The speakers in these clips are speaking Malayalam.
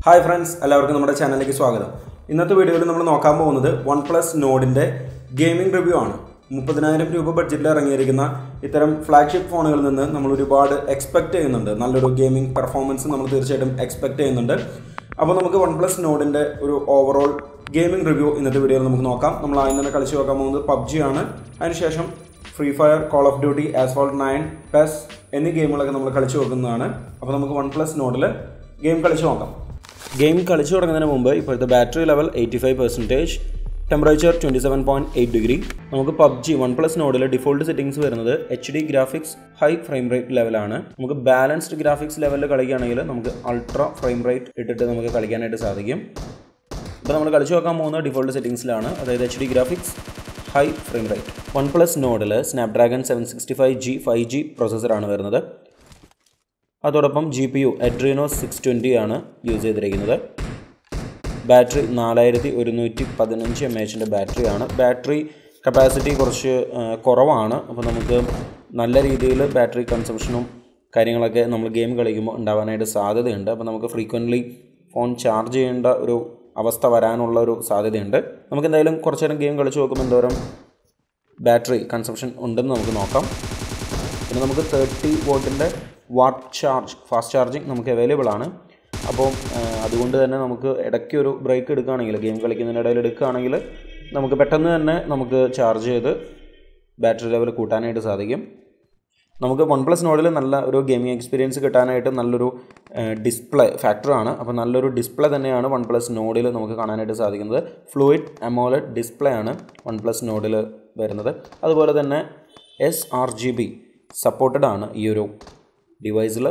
ഹായ് ഫ്രണ്ട്സ്, എല്ലാവർക്കും നമ്മുടെ ചാനലിലേക്ക് സ്വാഗതം. ഇന്നത്തെ വീഡിയോയിൽ നമ്മൾ നോക്കാൻ പോകുന്നത് OnePlus നോഡിൻ്റെ ഗെയിമിംഗ് റിവ്യൂ ആണ്. 30,000 രൂപ ബഡ്ജറ്റിൽ ഇറങ്ങിയിരിക്കുന്ന ഇത്തരം ഫ്ലാഗ്ഷിപ്പ് ഫോണുകളിൽ നിന്ന് നമ്മൾ ഒരുപാട് എക്സ്പെക്റ്റ് ചെയ്യുന്നുണ്ട്. നല്ലൊരു ഗെയിമിംഗ് പെർഫോമൻസ് നമ്മൾ തീർച്ചയായിട്ടും എക്സ്പെക്റ്റ് ചെയ്യുന്നുണ്ട്. അപ്പോൾ നമുക്ക് OnePlus നോഡിൻ്റെ ഒരു ഓവറോൾ ഗെയിമിംഗ് റിവ്യൂ ഇന്നത്തെ വീഡിയോയിൽ നമുക്ക് നോക്കാം. നമ്മൾ ആദ്യം തന്നെ കളിച്ച് നോക്കാൻ പോകുന്നത് PUBG ആണ്. അതിനുശേഷം Free Fire, Call of Duty, Asphalt 9, PES എന്നീ ഗെയിമുകളൊക്കെ നമ്മൾ കളിച്ച് നോക്കുന്നതാണ്. അപ്പോൾ നമുക്ക് OnePlus നോഡിൽ ഗെയിം കളിച്ച് നോക്കാം. ഗെയിം കളിച്ചു തുടങ്ങുന്നതിന് മുമ്പ് ഇപ്പോഴത്തെ ബാറ്ററി ലെവൽ 85%, ടെമ്പറേച്ചർ 27.8 ഡിഗ്രി. നമുക്ക് PUBG OnePlus നോഡിൽ ഡിഫോൾട്ട് സെറ്റിംഗ്സ് വരുന്നത് HD graphics high frame rate ലെവലാണ്. നമുക്ക് ബാലൻസ്ഡ് ഗ്രാഫിക്സ് ലെവലിൽ കളിക്കുകയാണെങ്കിൽ നമുക്ക് അൾട്രാ ഫ്രെയിം റേറ്റ് ഇട്ടിട്ട് നമുക്ക് കളിക്കാനായിട്ട് സാധിക്കും. ഇപ്പോൾ നമ്മൾ കളിച്ചു നോക്കാൻ പോകുന്ന ഡിഫോൾട്ട് സെറ്റിംഗ്സിലാണ്, അതായത് HD graphics high frame rate. OnePlus നോഡിൽ സ്നാപ്ഡ്രാഗൺ 765G 5G പ്രോസസ്സറാണ് വരുന്നത്. അതോടൊപ്പം GPU Adreno 620 ആണ് യൂസ് ചെയ്തിരിക്കുന്നത്. ബാറ്ററി 4115 mAh ബാറ്ററിയാണ്. ബാറ്ററി കപ്പാസിറ്റി കുറച്ച് കുറവാണ്. അപ്പോൾ നമുക്ക് നല്ല രീതിയിൽ ബാറ്ററി കൺസംഷനും കാര്യങ്ങളൊക്കെ നമ്മൾ ഗെയിം കളിക്കുമ്പോൾ ഉണ്ടാവാനായിട്ട് സാധ്യതയുണ്ട്. അപ്പോൾ നമുക്ക് ഫ്രീക്വൻ്റ്ലി ഫോൺ ചാർജ് ചെയ്യേണ്ട ഒരു അവസ്ഥ വരാനുള്ള ഒരു സാധ്യതയുണ്ട്. നമുക്ക് എന്തായാലും കുറച്ച് നേരം ഗെയിം കളിച്ച് നോക്കുമ്പോൾ എന്തോരം ബാറ്ററി കൺസംഷൻ ഉണ്ടെന്ന് നമുക്ക് നോക്കാം. പിന്നെ നമുക്ക് 30 വോട്ടിൻ്റെ വാട്ട് ചാർജ് ഫാസ്റ്റ് ചാർജിങ് നമുക്ക് അവൈലബിൾ ആണ്. അപ്പോൾ അതുകൊണ്ട് തന്നെ നമുക്ക് ഇടയ്ക്ക് ഒരു ബ്രേക്ക് എടുക്കുകയാണെങ്കിൽ, ഗെയിം കളിക്കുന്നതിനിടയിൽ എടുക്കുകയാണെങ്കിൽ നമുക്ക് പെട്ടെന്ന് തന്നെ നമുക്ക് ചാർജ് ചെയ്ത് ബാറ്ററി ലെവൽ കൂട്ടാനായിട്ട് സാധിക്കും. നമുക്ക് OnePlus നോഡിൽ നല്ല ഒരു ഗെയിമിംഗ് എക്സ്പീരിയൻസ് കിട്ടാനായിട്ട് നല്ലൊരു ഡിസ്പ്ലേ ഫാക്ടറാണ്. അപ്പോൾ നല്ലൊരു ഡിസ്പ്ലേ തന്നെയാണ് OnePlus നോഡിൽ നമുക്ക് കാണാനായിട്ട് സാധിക്കുന്നത്. ഫ്ലൂയിഡ് AMOLED ഡിസ്പ്ലേ ആണ് OnePlus നോഡിൽ വരുന്നത്. അതുപോലെ തന്നെ sRGB സപ്പോർട്ടഡ് ആണ് ഈ ഒരു ഡിവൈസിൽ.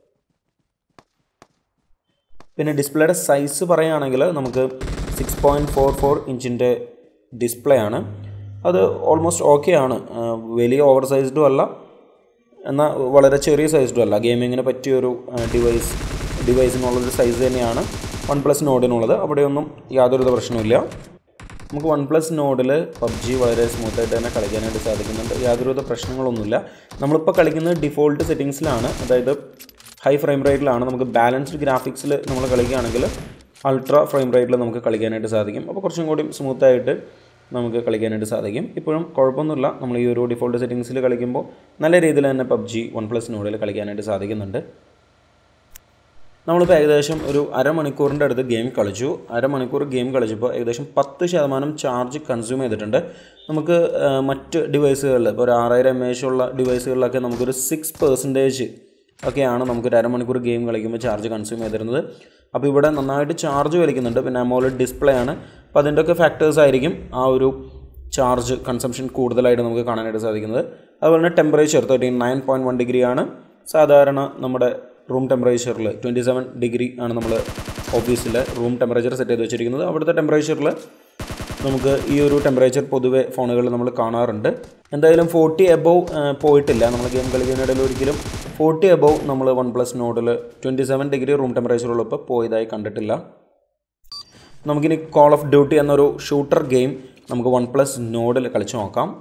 പിന്നെ ഡിസ്പ്ലേയുടെ സൈസ് പറയുകയാണെങ്കിൽ നമുക്ക് 6.44 ഇഞ്ചിൻ്റെ ഡിസ്പ്ലേ ആണ്. അത് ഓൾമോസ്റ്റ് ഓക്കെ ആണ്. വലിയ ഓവർ സൈസ്ഡും അല്ല, എന്നാൽ വളരെ ചെറിയ സൈസ്ഡും അല്ല. ഗെയിമിങ്ങിന് പറ്റിയൊരു ഡിവൈസിനുള്ളൊരു സൈസ് തന്നെയാണ് OnePlus നോഡിനുള്ളത്. അവിടെയൊന്നും യാതൊരു പ്രശ്നവുമില്ല. നമുക്ക് OnePlus നോഡിൽ PUBG വളരെ സ്മൂത്തായിട്ട് തന്നെ കളിക്കാനായിട്ട് സാധിക്കുന്നുണ്ട്. യാതൊരുവിധ പ്രശ്നങ്ങളൊന്നുമില്ല. നമ്മളിപ്പോൾ കളിക്കുന്നത് ഡിഫോൾട്ട് സെറ്റിങ്സിലാണ്, അതായത് ഹൈ ഫ്രെയിം റേറ്റിലാണ്. നമുക്ക് ബാലൻസ്ഡ് ഗ്രാഫിക്സിൽ നമ്മൾ കളിക്കുകയാണെങ്കിൽ അൾട്രാ ഫ്രെയിം റേറ്റിൽ നമുക്ക് കളിക്കാനായിട്ട് സാധിക്കും. അപ്പോൾ കുറച്ചും കൂടി സ്മൂത്തായിട്ട് നമുക്ക് കളിക്കാനായിട്ട് സാധിക്കും. ഇപ്പോഴും കുഴപ്പമൊന്നുമില്ല. നമ്മൾ ഈ ഒരു ഡിഫോൾട്ട് സെറ്റിങ്സിൽ കളിക്കുമ്പോൾ നല്ല രീതിയിൽ തന്നെ PUBG OnePlus നോഡിൽ കളിക്കാനായിട്ട് സാധിക്കുന്നുണ്ട്. നമ്മളിപ്പോൾ ഏകദേശം ഒരു അരമണിക്കൂറിൻ്റെ അടുത്ത് ഗെയിം കളിച്ചു. അരമണിക്കൂർ ഗെയിം കളിച്ചപ്പോൾ ഏകദേശം 10% ചാർജ് കൺസ്യൂം ചെയ്തിട്ടുണ്ട്. നമുക്ക് മറ്റ് ഡിവൈസുകളിൽ ഇപ്പോൾ ഒരു 6000 mAh ഉള്ള ഡിവൈസുകളിലൊക്കെ നമുക്കൊരു 6% ഒക്കെയാണ് നമുക്കൊരു അരമണിക്കൂർ ഗെയിം കളിക്കുമ്പോൾ ചാർജ് കൺസ്യൂം ചെയ്തിരുന്നത്. അപ്പോൾ ഇവിടെ നന്നായിട്ട് ചാർജ് വലിക്കുന്നുണ്ട്. പിന്നെ AMOLED ഡിസ്പ്ലേ ആണ്. അപ്പോൾ അതിൻ്റെയൊക്കെ ഫാക്ടേഴ്സ് ആയിരിക്കും ആ ഒരു ചാർജ് കൺസംഷൻ കൂടുതലായിട്ട് നമുക്ക് കാണാനായിട്ട് സാധിക്കുന്നത്. അതുപോലെ തന്നെ ടെമ്പറേച്ചർ 39.1 ഡിഗ്രിയാണ്. സാധാരണ നമ്മുടെ റൂം ടെമ്പറേച്ചറിൽ 27 ഡിഗ്രി ആണ് നമ്മൾ ഓഫീസിൽ റൂം ടെമ്പറേച്ചർ സെറ്റ് ചെയ്ത് വെച്ചിരിക്കുന്നത്. അവിടുത്തെ ടെമ്പറേച്ചറിൽ നമുക്ക് ഈ ഒരു ടെമ്പറേച്ചർ പൊതുവെ ഫോണുകളിൽ നമ്മൾ കാണാറുണ്ട്. എന്തായാലും 40 എബോവ് പോയിട്ടില്ല. നമ്മൾ ഗെയിം കളിക്കുന്നതിനിടയിൽ ഒരിക്കലും 40 എബോവ് നമ്മൾ OnePlus നോഡിൽ 27 ഡിഗ്രി റൂം ടെമ്പറേച്ചറുള്ളപ്പോൾ പോയതായി കണ്ടിട്ടില്ല. നമുക്കിനി കോൾ ഓഫ് ഡ്യൂട്ടി എന്നൊരു ഷൂട്ടർ ഗെയിം നമുക്ക് OnePlus നോഡിൽ കളിച്ച് നോക്കാം.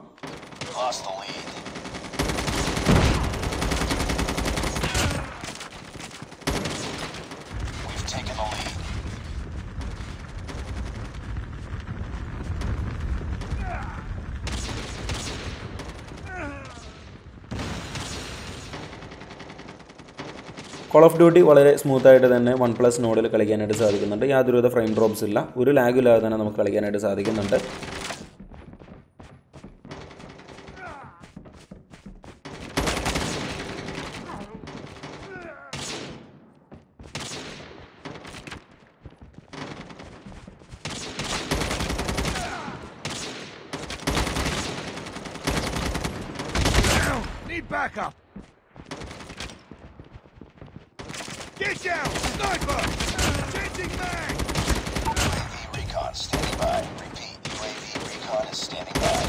കോൾ ഓഫ് ഡ്യൂട്ടി വളരെ സ്മൂത്തായിട്ട് തന്നെ OnePlus നോഡിൽ കളിക്കാനായിട്ട് സാധിക്കുന്നുണ്ട്. യാതൊരുവിധ ഫ്രെയിം ഡ്രോപ്സ് ഇല്ല. ഒരു ലാഗും ഇല്ലാതെ തന്നെ നമുക്ക് കളിക്കാനായിട്ട് സാധിക്കുന്നുണ്ട്. Get down! Sniper! Changing mag! UAV recon standing by. Repeat, UAV recon is standing by.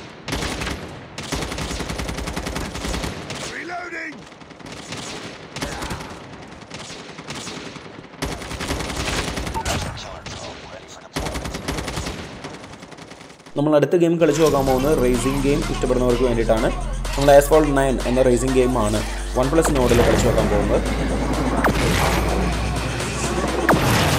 Reloading! Killer drone ready for deployment. നമ്മൾ അടുത്ത ഗെയിം കളിച്ച് നോക്കാൻ പോകുന്നത് റേസിംഗ് ഗെയിം ഇഷ്ടപ്പെടുന്നവർക്ക് വേണ്ടിയിട്ടാണ്. നമ്മൾ ആസ്ഫാൾട്ട് 9 എന്ന റേസിംഗ് ഗെയിമാണ് OnePlus നോഡിൽ കളിച്ച് നോക്കാൻ പോകുന്നത്.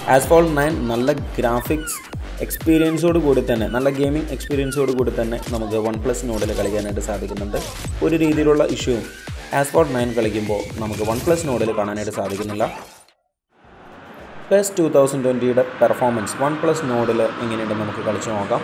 ആസ്ഫോൾട്ട് 9 നല്ല ഗ്രാഫിക്സ് എക്സ്പീരിയൻസോട് കൂടി തന്നെ, നല്ല ഗെയിമിംഗ് എക്സ്പീരിയൻസോട് കൂടി തന്നെ നമുക്ക് OnePlus നോഡിൽ കളിക്കാനായിട്ട് സാധിക്കുന്നുണ്ട്. ഒരു രീതിയിലുള്ള ഇഷ്യൂവും ആസ്ഫോൾട്ട് 9 കളിക്കുമ്പോൾ നമുക്ക് OnePlus നോഡിൽ കാണാനായിട്ട് സാധിക്കുന്നില്ല. PES 2020യുടെ പെർഫോമൻസ് OnePlus നോഡിൽ എങ്ങനെയുണ്ടെന്ന് നമുക്ക് കളിച്ചു നോക്കാം.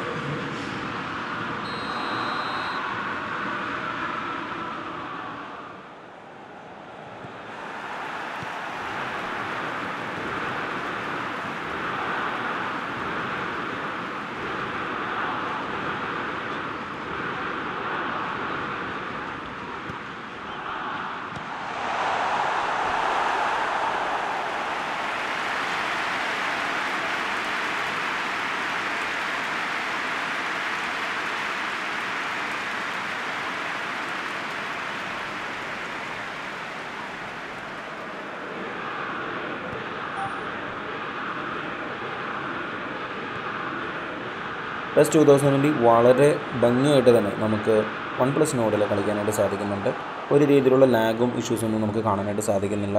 PES 2020 വളരെ ഭംഗിയായിട്ട് തന്നെ നമുക്ക് OnePlus നോഡിൽ കളിക്കാനായിട്ട് സാധിക്കുന്നുണ്ട്. ഒരു രീതിയിലുള്ള ലാഗും ഇഷ്യൂസൊന്നും നമുക്ക് കാണാനായിട്ട് സാധിക്കുന്നില്ല.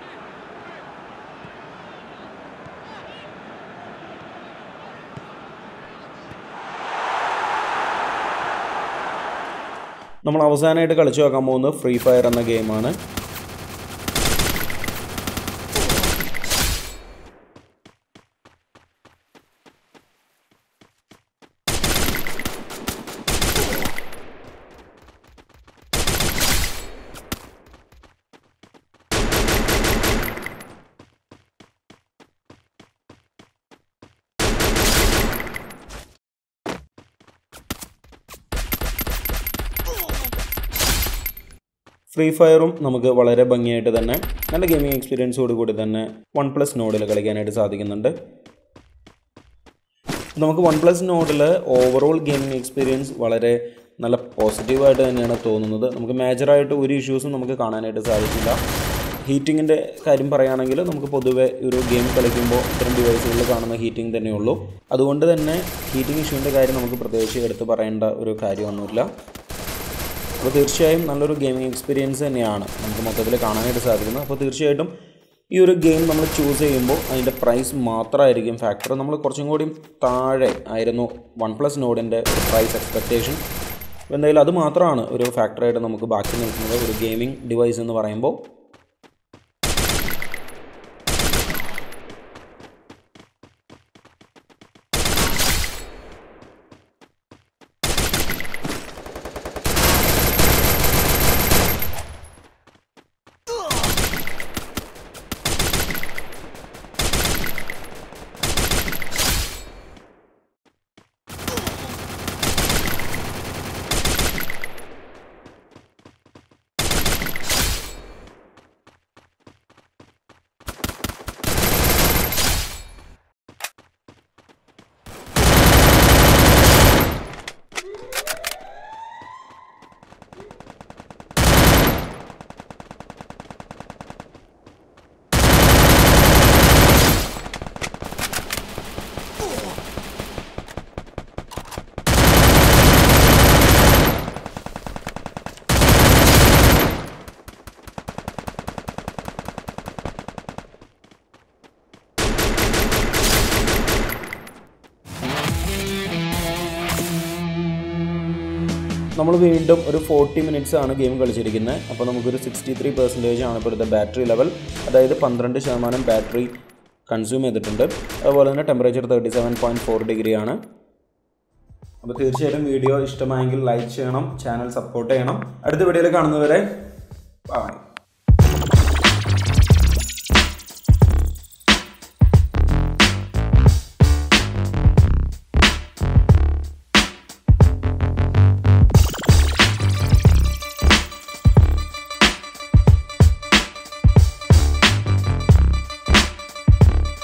നമ്മൾ അവസാനമായിട്ട് കളിച്ചു നോക്കാൻ പോകുന്നത് ഫ്രീ ഫയർ എന്ന ഗെയിമാണ്. ഫ്രീ ഫയറും നമുക്ക് വളരെ ഭംഗിയായിട്ട് തന്നെ നല്ല ഗെയിമിംഗ് എക്സ്പീരിയൻസോട് കൂടി തന്നെ OnePlus നോഡിൽ കളിക്കാനായിട്ട് സാധിക്കുന്നുണ്ട്. നമുക്ക് OnePlus നോഡിൽ ഓവറോൾ ഗെയിമിംഗ് എക്സ്പീരിയൻസ് വളരെ നല്ല പോസിറ്റീവായിട്ട് തന്നെയാണ് തോന്നുന്നത്. നമുക്ക് മേജറായിട്ട് ഒരു ഇഷ്യൂസും നമുക്ക് കാണാനായിട്ട് സാധിക്കില്ല. ഹീറ്റിങ്ങിൻ്റെ കാര്യം പറയുകയാണെങ്കിൽ നമുക്ക് പൊതുവെ ഒരു ഗെയിം കളിക്കുമ്പോൾ ഇത്തരം ഡിവൈസുകളിൽ കാണുന്ന ഹീറ്റിംഗ് തന്നെയുള്ളൂ. അതുകൊണ്ട് തന്നെ ഹീറ്റിംഗ് ഇഷ്യൂവിൻ്റെ കാര്യം നമുക്ക് പ്രത്യേകിച്ച് എടുത്ത് പറയേണ്ട ഒരു കാര്യമൊന്നുമില്ല. അപ്പോൾ തീർച്ചയായും നല്ലൊരു ഗെയിമിംഗ് എക്സ്പീരിയൻസ് തന്നെയാണ് നമുക്ക് മൊത്തത്തിൽ കാണാനായിട്ട് സാധിക്കുന്നത്. അപ്പോൾ തീർച്ചയായിട്ടും ഈ ഒരു ഗെയിം നമ്മൾ ചൂസ് ചെയ്യുമ്പോൾ അതിൻ്റെ പ്രൈസ് മാത്രമായിരിക്കും ഫാക്ടർ. നമ്മൾ കുറച്ചും കൂടി താഴെ ആയിരുന്നു OnePlus നോഡിൻ്റെ ഒരു പ്രൈസ് എക്സ്പെക്റ്റേഷൻ. എന്തായാലും അത് മാത്രമാണ് ഒരു ഫാക്ടറായിട്ട് നമുക്ക് ബാക്കി നിൽക്കുന്നത് ഒരു ഗെയിമിംഗ് ഡിവൈസ് എന്ന് പറയുമ്പോൾ. നമ്മൾ വീണ്ടും ഒരു 40 മിനിറ്റ്സ് ആണ് ഗെയിം കളിച്ചിരിക്കുന്നത്. അപ്പോൾ നമുക്കൊരു 63% ആണ് ഇപ്പോഴത്തെ ബാറ്ററി ലെവൽ. അതായത് 12% ബാറ്ററി കൺസ്യൂം ചെയ്തിട്ടുണ്ട്. അതുപോലെ തന്നെ ടെമ്പറേച്ചർ 37.4 ഡിഗ്രി ആണ്. അപ്പോൾ തീർച്ചയായിട്ടും വീഡിയോ ഇഷ്ടമായെങ്കിൽ ലൈക്ക് ചെയ്യണം, ചാനൽ സപ്പോർട്ട് ചെയ്യണം. അടുത്ത വീഡിയോയിൽ കാണുന്നവരെ ബൈ.